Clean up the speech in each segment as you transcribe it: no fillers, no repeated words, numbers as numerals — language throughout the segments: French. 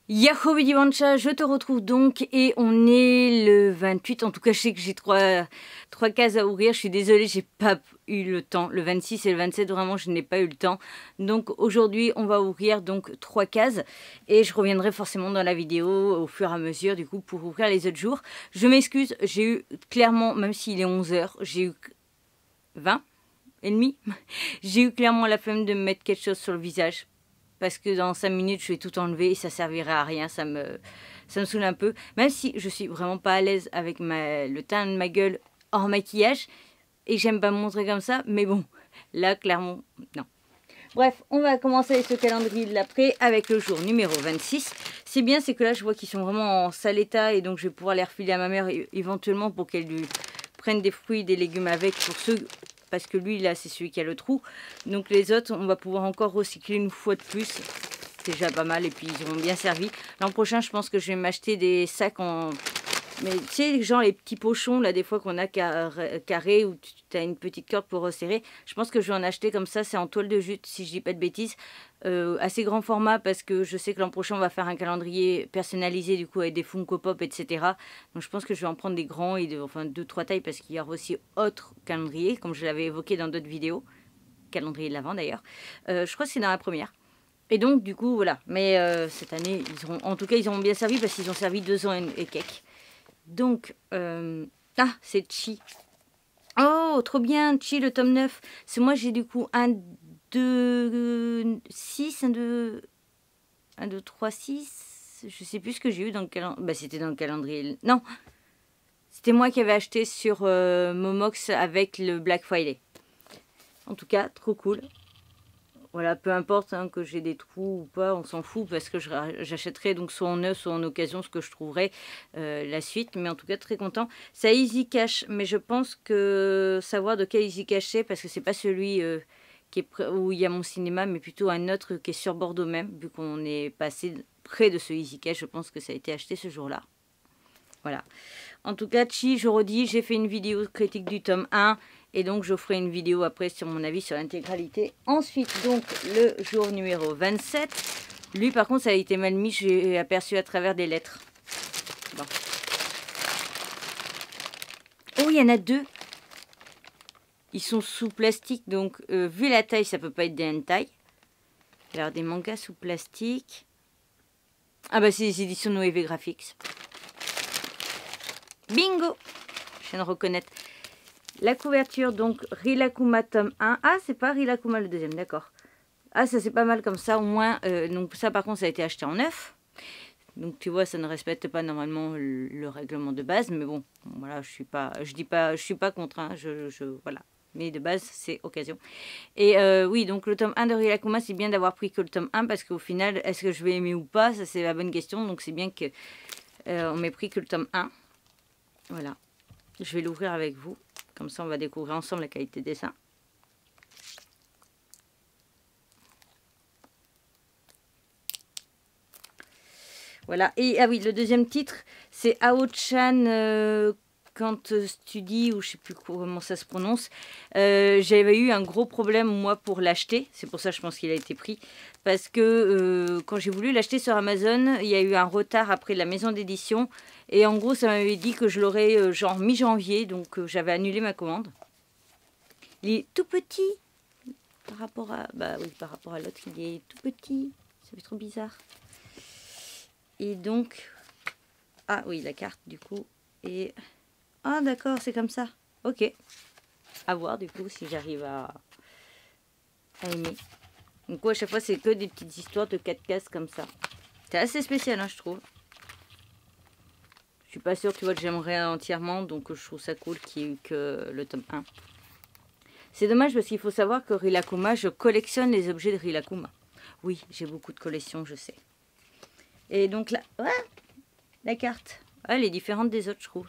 Yahoo Vidivancha, je te retrouve donc et on est le 28, en tout cas je sais que j'ai trois cases à ouvrir, je suis désolée, j'ai pas eu le temps, le 26 et le 27 vraiment je n'ai pas eu le temps, donc aujourd'hui on va ouvrir donc 3 cases et je reviendrai forcément dans la vidéo au fur et à mesure du coup pour ouvrir les autres jours. Je m'excuse, j'ai eu clairement, même s'il est 11 h, j'ai eu 20 et demi, j'ai eu clairement la flemme de me mettre quelque chose sur le visage. Parce que dans 5 minutes, je vais tout enlever et ça servirait à rien. Ça me saoule un peu. Même si je suis vraiment pas à l'aise avec le teint de ma gueule hors maquillage. Et j'aime pas me montrer comme ça. Mais bon, là, clairement, non. Bref, on va commencer ce calendrier de l'après avec le jour numéro 26. C'est bien, c'est que là, je vois qu'ils sont vraiment en sale état. Et donc, je vais pouvoir les refiler à ma mère éventuellement pour qu'elle lui prenne des fruits, des légumes avec pour ceux... Parce que lui, là, c'est celui qui a le trou. Donc les autres, on va pouvoir encore recycler une fois de plus. C'est déjà pas mal et puis ils auront bien servi. L'an prochain, je pense que je vais m'acheter des sacs en... Mais tu sais, genre les petits pochons, là, des fois qu'on a carré où tu as une petite corde pour resserrer. Je pense que je vais en acheter comme ça. C'est en toile de jute, si je dis pas de bêtises. Assez grand format parce que je sais que l'an prochain, on va faire un calendrier personnalisé, du coup, avec des Funko Pop, etc. Donc je pense que je vais en prendre des grands, et enfin 2-3 tailles parce qu'il y aura aussi autre calendrier, comme je l'avais évoqué dans d'autres vidéos. Calendrier de l'Avent d'ailleurs. Je crois que c'est dans la première. Et donc, du coup, voilà. Mais cette année, en tout cas, ils auront bien servi parce qu'ils ont servi 2 ans et quelques. Donc, ah, c'est Chi. Oh, trop bien, Chi, le tome 9. C'est moi, j'ai du coup 1, 2, 6, 1, 2, 3, 6. Je sais plus ce que j'ai eu dans le calendrier. Bah, c'était dans le calendrier. Non, c'était moi qui avais acheté sur Momox avec le Black Friday. En tout cas, trop cool. Voilà, peu importe hein, que j'ai des trous ou pas, on s'en fout parce que j'achèterai donc soit en neuf, soit en occasion ce que je trouverai la suite. Mais en tout cas, très content. C'est à Easy Cash, mais je pense que savoir de quel Easy Cash c'est, parce que c'est pas celui qui est où il y a mon cinéma, mais plutôt un autre qui est sur Bordeaux même, vu qu'on est passé près de ce Easy Cash. Je pense que ça a été acheté ce jour-là. Voilà. En tout cas, Chi, je redis, j'ai fait une vidéo critique du tome 1. Et donc, je ferai une vidéo après sur mon avis sur l'intégralité. Ensuite, donc, le jour numéro 27. Lui, par contre, ça a été mal mis. J'ai aperçu à travers des lettres. Bon. Oh, il y en a 2. Ils sont sous plastique. Donc, vu la taille, ça peut pas être des hentai. Alors, des mangas sous plastique. Ah bah, c'est les éditions Noévé Graphics. Bingo! Je viens de reconnaître. La couverture, donc, Rilakkuma tome 1. Ah, c'est pas Rilakkuma le deuxième, d'accord. Ah, ça c'est pas mal comme ça, au moins. Donc ça, par contre, ça a été acheté en neuf. Donc tu vois, ça ne respecte pas normalement le règlement de base. Mais bon, voilà, je suis pas contre. Hein, voilà. Mais de base, c'est occasion. Et oui, donc le tome 1 de Rilakkuma, c'est bien d'avoir pris que le tome 1. Parce qu'au final, est-ce que je vais aimer ou pas? Ça, c'est la bonne question. Donc c'est bien que on m'ait pris que le tome 1. Voilà. Je vais l'ouvrir avec vous. Comme ça, on va découvrir ensemble la qualité de dessin. Voilà. Et ah oui, le deuxième titre, c'est Ao-chan quand Studi, ou je sais plus comment ça se prononce. J'avais eu un gros problème, moi, pour l'acheter. C'est pour ça, je pense qu'il a été pris. Parce que quand j'ai voulu l'acheter sur Amazon, il y a eu un retard après la maison d'édition. Et en gros, ça m'avait dit que je l'aurais genre mi-janvier. Donc, j'avais annulé ma commande. Il est tout petit par rapport à... Bah oui, par rapport à l'autre, il est tout petit. Ça fait trop bizarre. Et donc... Ah oui, la carte du coup. Et... Ah d'accord, c'est comme ça. Ok. À voir du coup si j'arrive à aimer. Donc ouais, à chaque fois, c'est que des petites histoires de 4 cases comme ça. C'est assez spécial, hein, je trouve. Je suis pas sûre, tu vois, que j'aimerais entièrement. Donc je trouve ça cool qu'il y ait eu que le tome 1. C'est dommage parce qu'il faut savoir que Rilakkuma, je collectionne les objets de Rilakkuma. Oui, j'ai beaucoup de collections, je sais. Et donc là, ouais, la carte. Elle est différente des autres, je trouve.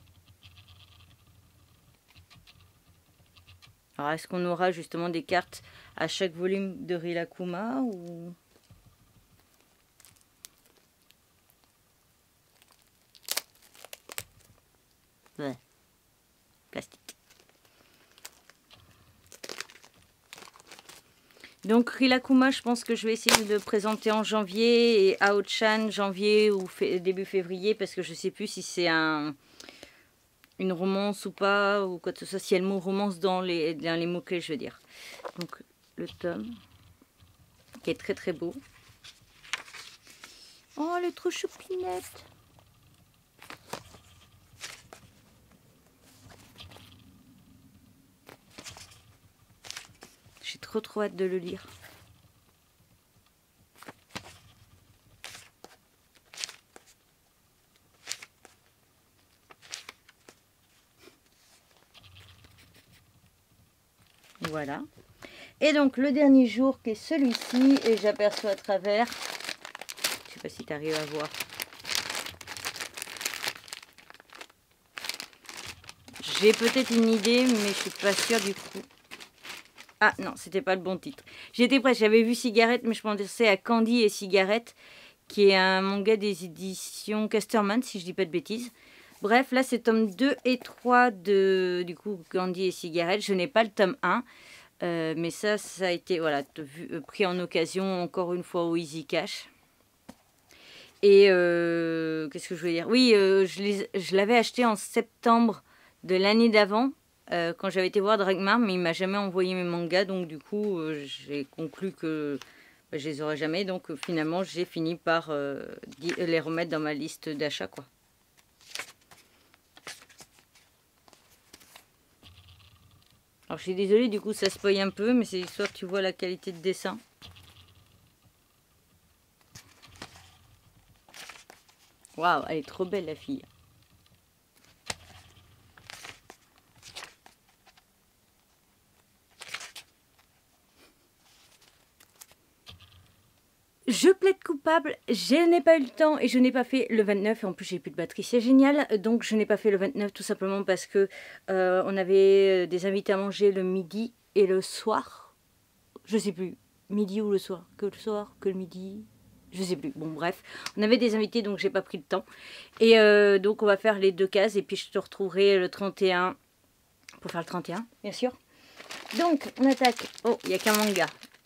Alors, est-ce qu'on aura justement des cartes à chaque volume de Rilakkuma ou... Ouais. Plastique. Donc Rilakuma, je pense que je vais essayer de le présenter en janvier et Ao-chan janvier ou début février parce que je sais plus si c'est une romance ou pas ou quoi que ce soit, si il y a le mot romance dans les mots-clés, je veux dire. Donc le tome qui est très très beau. Oh, elle est trop choupinette. J'ai trop hâte de le lire. Voilà. Et donc le dernier jour qui est celui-ci, et j'aperçois à travers, je sais pas si tu arrives à voir. J'ai peut-être une idée, mais je suis pas sûre du coup. Ah non, c'était pas le bon titre. J'étais prête, j'avais vu Cigarette, mais je pensais à Candy et Cigarette, qui est un manga des éditions Casterman, si je dis pas de bêtises. Bref, là c'est tome 2 et 3 de du coup Candy et Cigarette. Je n'ai pas le tome 1. Mais ça a été voilà, pris en occasion encore une fois au Easy Cash. Et qu'est-ce que je voulais dire? Oui, je l'avais acheté en septembre de l'année d'avant, quand j'avais été voir Dragmar, mais il m'a jamais envoyé mes mangas, donc du coup j'ai conclu que je les aurais jamais. Donc finalement j'ai fini par les remettre dans ma liste d'achat, quoi. Alors je suis désolée, du coup ça spoil un peu, mais c'est histoire que tu vois la qualité de dessin. Waouh, elle est trop belle la fille. Je plaide coupable, je n'ai pas eu le temps et je n'ai pas fait le 29. Et en plus j'ai plus de batterie, c'est génial. Donc je n'ai pas fait le 29 tout simplement parce que on avait des invités à manger le midi et le soir. Je sais plus, midi ou le soir, que le midi, je sais plus. Bon bref, on avait des invités donc j'ai pas pris le temps. Et donc on va faire les 2 cases et puis je te retrouverai le 31 pour faire le 31 bien sûr. Donc on attaque. Oh, il n'y a qu'un manga.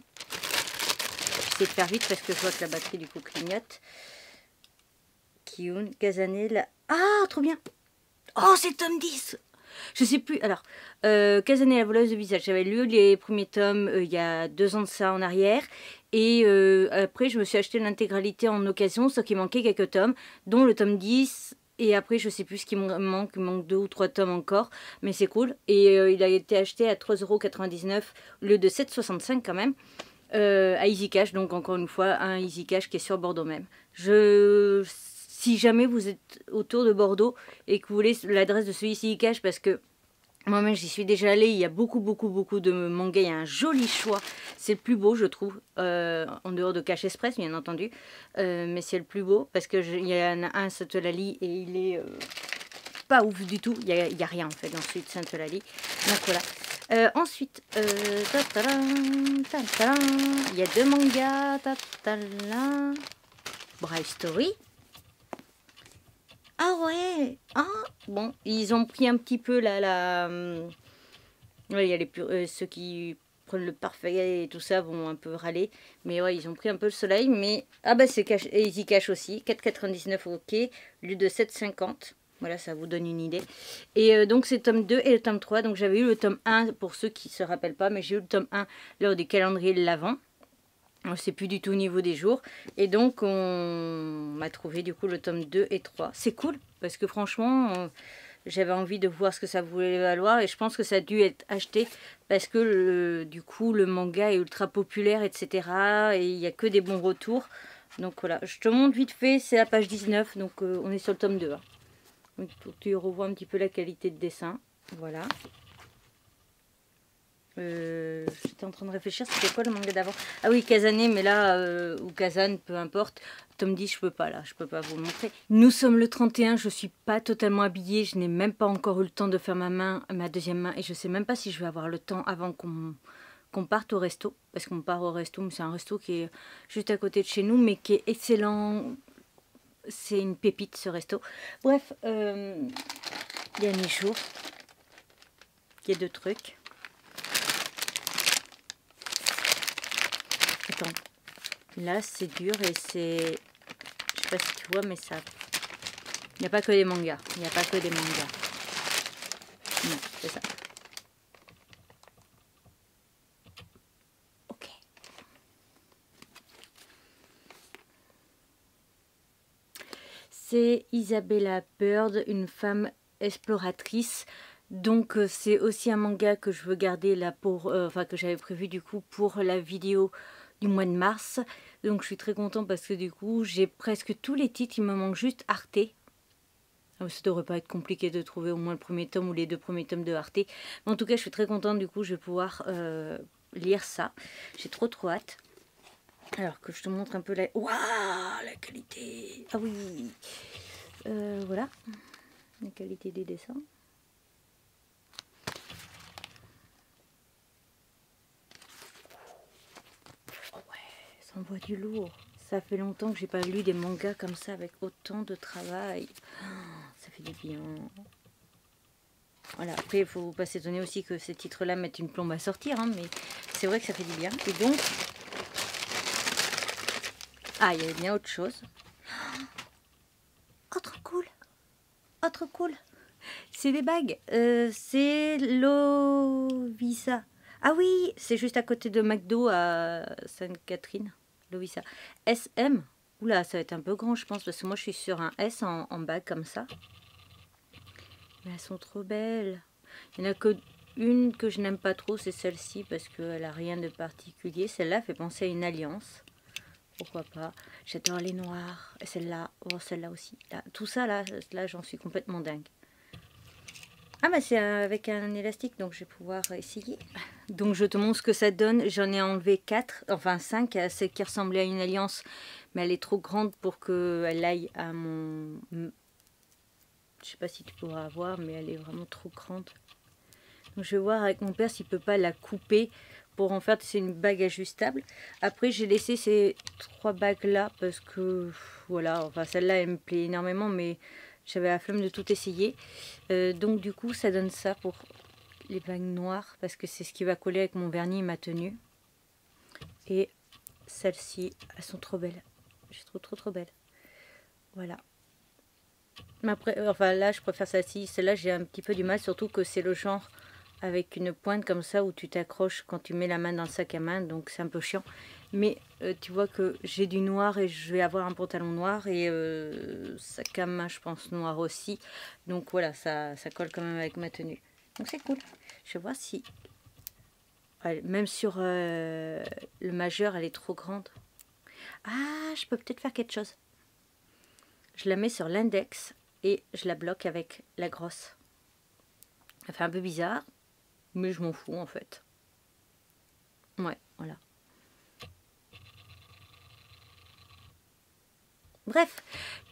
De faire vite parce que je vois que la batterie du coup clignote. Kiyun, Kazane, la... Ah, trop bien. Oh, c'est tome 10. Je sais plus. Alors, Kazane, la voleuse de visage. J'avais lu les premiers tomes il y a 2 ans de ça en arrière. Et après, je me suis acheté l'intégralité en occasion, sauf qu'il manquait quelques tomes, dont le tome 10. Et après, je sais plus ce qui me manque. Il manque 2 ou 3 tomes encore. Mais c'est cool. Et il a été acheté à 3,99 € au lieu de 7,65 € quand même. À Easy Cash, donc encore une fois un Easy Cash qui est sur Bordeaux même. Si jamais vous êtes autour de Bordeaux et que vous voulez l'adresse de ce Easy Cash, parce que moi-même j'y suis déjà allée, il y a beaucoup de mangas, il y a un joli choix, c'est le plus beau je trouve, en dehors de Cash Express bien entendu, mais c'est le plus beau parce qu'il y en a un Saint-Eulalie et il est pas ouf du tout, il y a rien en fait dans celui de Saint-Eulalie, donc voilà. Ensuite, il y a 2 mangas. Brave Story. Ah ouais. Ah bon, ils ont pris un petit peu ouais, il y a ceux qui prennent le parfait et tout ça vont un peu râler. Mais ouais, ils ont pris un peu le soleil. Mais ah bah c'est Easy Cash aussi. 4,99 € ok, au lieu de 7,50 €. Voilà, ça vous donne une idée. Et donc, c'est le tome 2 et le tome 3. Donc, j'avais eu le tome 1 pour ceux qui ne se rappellent pas. Mais j'ai eu le tome 1 lors du calendrier de l'Avent. C'est plus du tout au niveau des jours. Et donc, on m'a trouvé du coup le tome 2 et 3. C'est cool parce que franchement, j'avais envie de voir ce que ça voulait valoir. Et je pense que ça a dû être acheté parce que du coup, le manga est ultra populaire, etc. Et il n'y a que des bons retours. Donc, voilà. Je te montre vite fait. C'est la page 19. Donc, on est sur le tome 2. Hein. Donc, pour que tu revois un petit peu la qualité de dessin. Voilà. J'étais en train de réfléchir, c'était quoi le manga d'avant? Ah oui, Kazane, mais là, ou Kazan, peu importe. Tome 10, je peux pas là, je peux pas vous le montrer. Nous sommes le 31, je suis pas totalement habillée, je n'ai même pas encore eu le temps de faire ma deuxième main. Et je sais même pas si je vais avoir le temps avant qu'on parte au resto. Parce qu'on part au resto, mais c'est un resto qui est juste à côté de chez nous, mais qui est excellent. C'est une pépite ce resto. Bref, dernier jour, il y a 2 trucs. temps. Là, c'est dur et c'est... Je sais pas si tu vois, mais ça... Il n'y a pas que des mangas. Il n'y a pas que des mangas. Non, c'est ça. Ok. C'est Isabella Bird, une femme exploratrice. Donc c'est aussi un manga que je veux garder là pour... enfin que j'avais prévu du coup pour la vidéo du mois de mars. Donc je suis très contente parce que du coup j'ai presque tous les titres. Il me manque juste Arte. Ça devrait pas être compliqué de trouver au moins le premier tome ou les 2 premiers tomes de Arte. Mais en tout cas, je suis très contente. Du coup, je vais pouvoir lire ça. J'ai trop hâte. Alors que je te montre un peu la... Waouh, la qualité. Ah oui. Voilà. La qualité des dessins. Oh ouais, ça envoie du lourd. Ça fait longtemps que j'ai pas lu des mangas comme ça avec autant de travail. Ça fait du bien. Voilà, après il faut pas s'étonner aussi que ces titres-là mettent une plombe à sortir, hein, mais c'est vrai que ça fait du bien. Et donc, ah, il y a bien autre chose. Oh, trop cool. Oh, trop cool. C'est des bagues. C'est Lovisa. Ah oui, c'est juste à côté de McDo à Sainte-Catherine. Lovisa. SM. Oula, ça va être un peu grand, je pense, parce que moi je suis sur un S en bague comme ça. Mais elles sont trop belles. Il n'y en a que une que je n'aime pas trop, c'est celle-ci, parce qu'elle n'a rien de particulier. Celle-là fait penser à une alliance. Pourquoi pas. J'adore les noirs. Et celle-là, oh, celle-là aussi. Là, tout ça, là j'en suis complètement dingue. Ah bah c'est avec un élastique, donc je vais pouvoir essayer. Donc je te montre ce que ça donne. J'en ai enlevé 4, enfin 5, celle qui ressemblait à une alliance. Mais elle est trop grande pour qu'elle aille à mon... Je sais pas si tu pourras voir, mais elle est vraiment trop grande. Donc je vais voir avec mon père s'il peut pas la couper pour en faire c'est une bague ajustable. Après j'ai laissé ces 3 bagues là parce que voilà, enfin celle-là elle me plaît énormément, mais j'avais la flemme de tout essayer. Donc du coup ça donne ça pour les bagues noires parce que c'est ce qui va coller avec mon vernis et ma tenue. Et celles-ci, elles sont trop belles. Je trouve trop belles. Voilà. Mais après, enfin là, je préfère celle-ci. Celle-là, j'ai un petit peu du mal, surtout que c'est le genre avec une pointe comme ça où tu t'accroches quand tu mets la main dans le sac à main, donc c'est un peu chiant. Mais tu vois que j'ai du noir et je vais avoir un pantalon noir et sac à main, je pense, noir aussi. Donc voilà, ça colle quand même avec ma tenue. Donc c'est cool. Je vais voir si... même sur le majeur, elle est trop grande. Ah, je peux peut-être faire quelque chose. Je la mets sur l'index et je la bloque avec la grosse. Ça fait un peu bizarre, mais je m'en fous en fait. Ouais, voilà. Bref.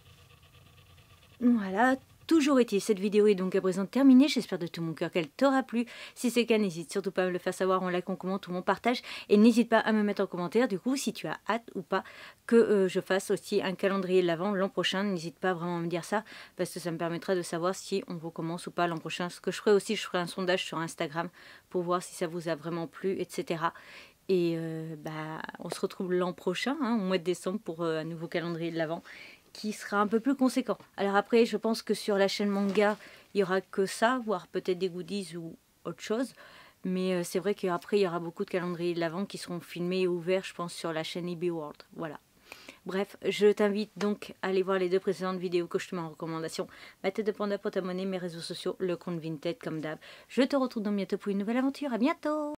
Voilà. Toujours est-il, cette vidéo est donc à présent terminée. J'espère de tout mon cœur qu'elle t'aura plu. Si c'est le cas, n'hésite surtout pas à me le faire savoir en like, en commente ou en partage. Et n'hésite pas à me mettre en commentaire, du coup, si tu as hâte ou pas que je fasse aussi un calendrier de l'Avent l'an prochain. N'hésite pas vraiment à me dire ça, parce que ça me permettra de savoir si on recommence ou pas l'an prochain. Ce que je ferai aussi, je ferai un sondage sur Instagram pour voir si ça vous a vraiment plu, etc. Et on se retrouve l'an prochain, hein, au mois de décembre, pour un nouveau calendrier de l'Avent qui sera un peu plus conséquent. Alors après, je pense que sur la chaîne manga, il n'y aura que ça, voire peut-être des goodies ou autre chose. Mais c'est vrai qu'après, il y aura beaucoup de calendriers de l'Avent qui seront filmés et ouverts, je pense, sur la chaîne EB World. Voilà. Bref, je t'invite donc à aller voir les 2 précédentes vidéos que je te mets en recommandation. Ma tête de panda pour t'abonner, mes réseaux sociaux, le compte Vinted comme d'hab. Je te retrouve donc bientôt pour une nouvelle aventure. À bientôt!